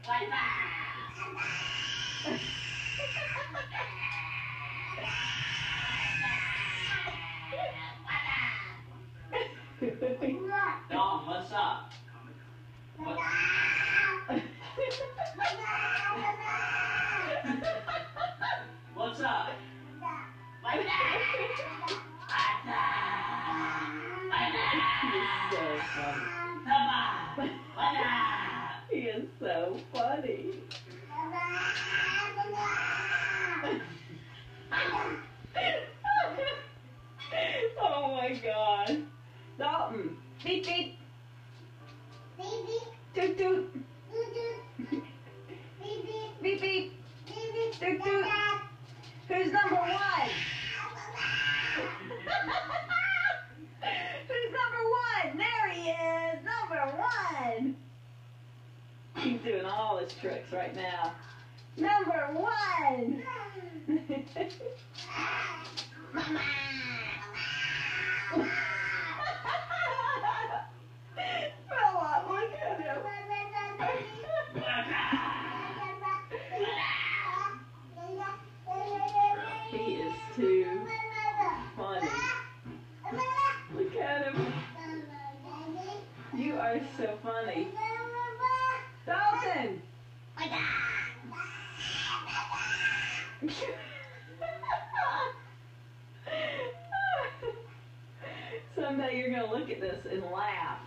Dom, what's up? What's up? He is so funny. Oh my God. Dalton, beep beep. Toot toot. Beep beep. Toot toot. Who's number one? Who's number one? There he is, number one. He's doing all his tricks right now. Number one. Fella, look at him. He is too funny. Look at him. You are so funny. Dalton! Someday you're going to look at this and laugh.